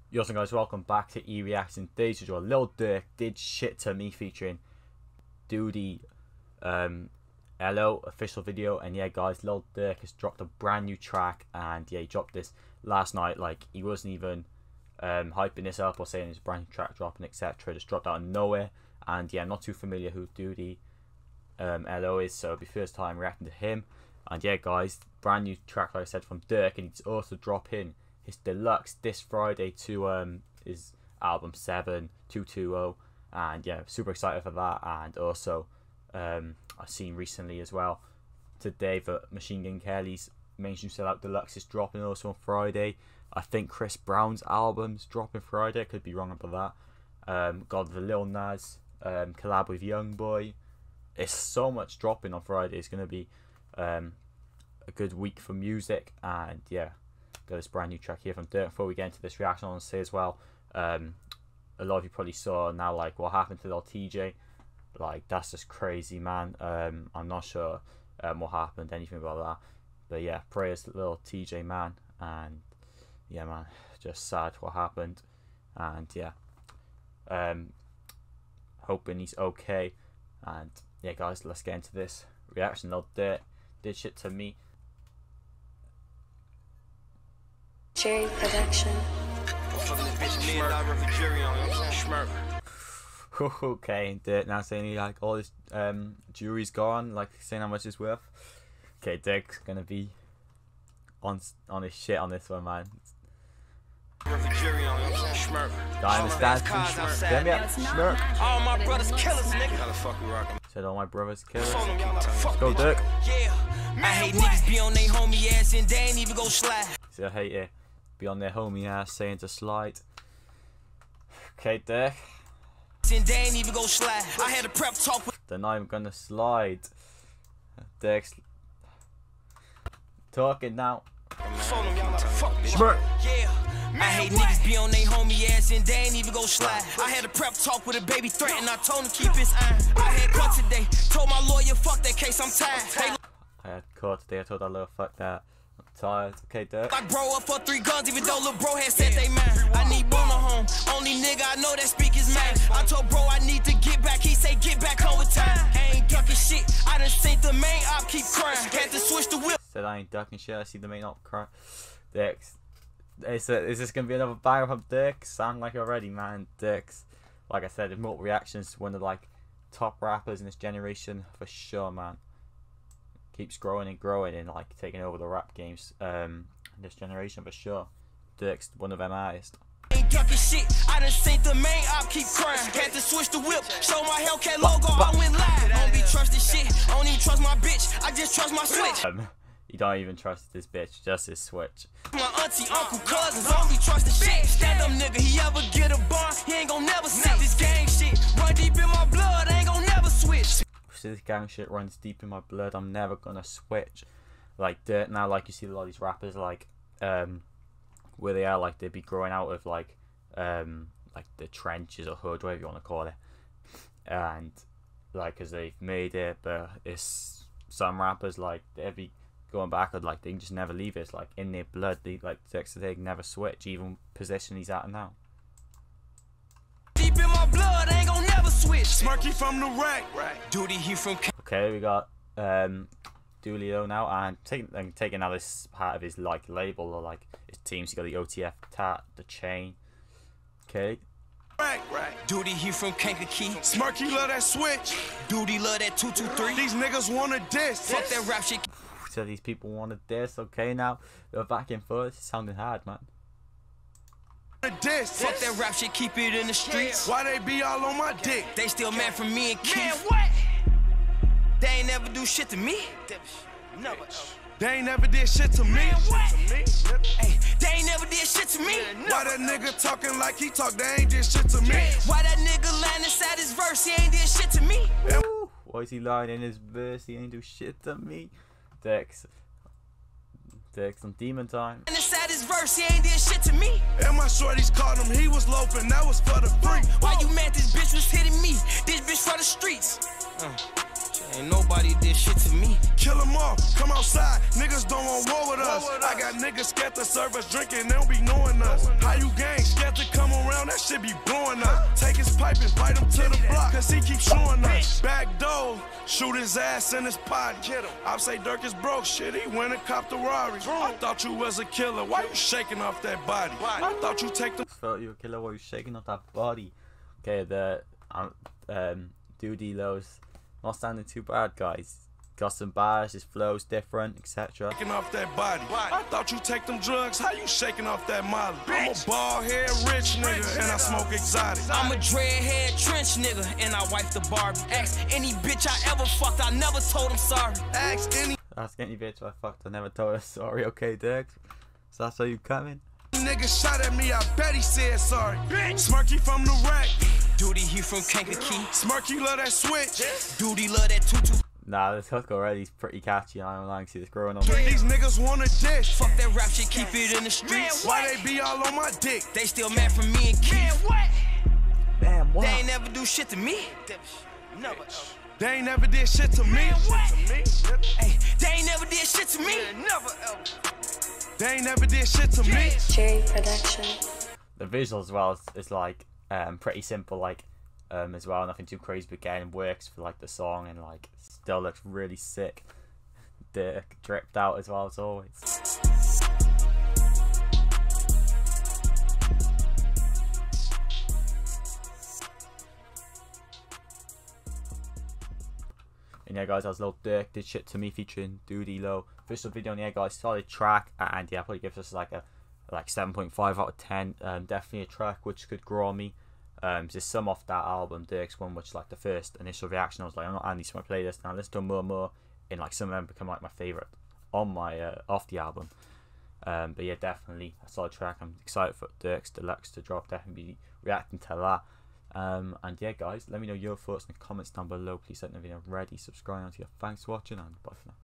Yo, so guys, welcome back to E-Reaction. Today's video, Lil Durk Did Shit to Me featuring Doodie LO official video. And yeah guys, Lil Durk has dropped a brand new track, and yeah, he dropped this last night. Like, he wasn't even hyping this up or saying his brand new track dropping, etc. Just dropped out of nowhere. And yeah, I'm not too familiar who Doodie LO is, so it'll be first time reacting to him. And yeah guys, brand new track, like I said, from Durk, and he's also dropping his deluxe this Friday to his album 7220, and yeah, super excited for that. And also I've seen recently as well today that Machine Gun Kelly's Mainstream Sellout Deluxe is dropping also on Friday. I think Chris Brown's album's dropping Friday, I could be wrong about that. Got the Lil Nas collab with Youngboy. It's so much dropping on Friday. It's going to be a good week for music. And yeah, got this brand new track here from Durk. Before we get into this reaction, I want to say as well, a lot of you probably saw now, like, what happened to Lil TJ. Like, that's just crazy, man. I'm not sure what happened, anything about that, but yeah, prayers to Lil TJ, man. And yeah, man, just sad what happened. And yeah, hoping he's okay. And yeah guys, let's get into this reaction. Lil Durk Did Shit to Me. Cherry Production. Okay, and Durk now saying he, like, all his jewelry's gone, like saying how much it's worth. Okay, Durk's gonna be on his shit on this one, man. I understand. Get me up, Schmirk. All my brothers killers, nigga. How the fuck we rockin'? Said all my brothers killers. Let's go, Durk. Yeah. I hate niggas be on they homie ass and they ain't even go slide. See, I hate it. Be on their homie ass saying to slide. Okay, Durk. And they ain't even go slide. I had a prep talk with. They're not even gonna slide. Durk's talking now. Schmirk. Yeah. I hate niggas be on they homie ass and they ain't even go slide. I had a prep talk with a baby threat and I told him to keep his eye. I had court today, told my lawyer fuck that case, I'm tired. I had court today, I told that little fuck that. I'm tired. Okay, Durk. I bro up for 3 guns even though lil' bro had said they mine. I need Boona home, only nigga I know that speak his mind. I told bro I need to get back, he say get back home with time. I ain't ducking shit, I done seen the main op keep crying. Had to switch the whip. Said I ain't ducking shit, I see the main op cry. Durk's. Is this gonna be another banger from Durk? Sound like already, man. Durk's, like I said, Immortal Reactions, one of the, like, top rappers in this generation for sure, man. Keeps growing and growing and, like, taking over the rap games in this generation for sure. Durk's one of them artists. Ain't ducking shit, I done seen the main op keep crying. Had to switch the whip, show my Hellcat logo, I went live. Don't be trusting shit, I don't even trust my bitch, I just trust my switch. You don't even trust this bitch, just his switch. My auntie, uncle, cousins, only trust the shit. Stand up nigga, he ever get a bar, he ain't gon' never sit. This gang shit run deep in my blood, I ain't gon' never switch. This gang shit runs deep in my blood, I'm never gonna switch. Like, Durk now, like, you see a lot of these rappers, like, where they are, like, they be growing out of, like the trenches or hood, whatever you want to call it. And, like, cause they've made it, but it's some rappers, like, they be going backward, like, they can just never leave it. It's like in their blood. They, like, they can never switch, even position he's at now. Deep in my blood, I ain't gon' never switch. Smirky from the rack, Doodie he from. Okay, we got Doolio now, and taking out this part of his, like, label or, like, his teams. You got the OTF tat, the chain. Okay. Right. Doodie he from Kankakee. Smirky love that switch. Doodie love that 223. These niggas wanna diss. Fuck that rap shit. So these people wanted this. Okay, now they're back and forth. It's sounding hard, man. Fuck that rap shit, keep it in the streets. Why they be all on my dick? They still mad for me and Keith. Man, what? They ain't never do shit to me. Never. They ain't never did shit to me. Man, what? Hey, they ain't never did shit to me. Why that nigga talking like he talk? They ain't did shit to me. Why that nigga lying inside his verse? He ain't did shit to me. Ooh, why is he lying in his verse? He ain't do shit to me. Durk's on demon time. Inside his verse, he ain't did shit to me. And my shorties caught him, he was loafing, that was for the free. Why you mad this bitch was hitting me? This bitch for the streets. Ain't nobody did shit to me. Kill them all, come outside, niggas don't want war with us. I got niggas scared to serve us drinking, they don't be knowing us. How you gang, scared to around, that shit be blowing up. Take his pipe and bite him to the block, cause he keep showing us. Back door, shoot his ass in his potty. I say Dirk is broke, shit, he went and copped a Rari. I thought you was a killer, why you shaking off that body? I thought you take the... Felt you a killer while you shaking off that body. Okay, the Doody Lo's not sounding too bad, guys. Got some bars, his flow's different, etc. Shaking off that body. I thought you take them drugs, how you shaking off that molly? I'm a bald head rich nigga and I smoke exotic. I'm a dreadhead trench nigga and I wipe the Barbie. Ask any bitch I ever fucked, I never told him sorry. Ask any bitch I fucked, I never told her sorry. Okay, Dirk, so that's how you coming? nigga shot at me, I bet he said sorry. Smirky from the rack. Doody, he from Kankakee. Smirky love that switch. Doody love that tutu. Nah, this hook already is pretty catchy. I don't like to see this growing on. These niggas wanna dish. Fuck that rap shit, keep it in the streets. Why they be all on my dick? They still mad from me and Keith. Man, what? They ain't never do shit to me. Never. They ain't never did shit to me. Hey, they ain't never did shit to me. Never ever. They ain't never did shit to me. Cherry Production. The visual as well is like pretty simple, like as well, nothing too crazy, but again works for like the song and like still looks really sick. Dirk dripped out as well as always. And yeah guys, that was Lil Durk Did Shit To Me featuring Doody Lo. Official video, and yeah guys, solid track, and yeah, probably gives us like a 7.5 out of 10. Definitely a track which could grow on me. There's some off that album, Dirk's one, which like the first initial reaction I was like, I'm not adding these to my playlist, and I listened to more and like some of them become like my favourite on my off the album. But yeah, definitely a solid track. I'm excited for Dirk's Deluxe to drop, definitely be reacting to that. And yeah guys, let me know your thoughts in the comments down below. Please like the video already, subscribe on to you. Thanks for watching, and bye for now.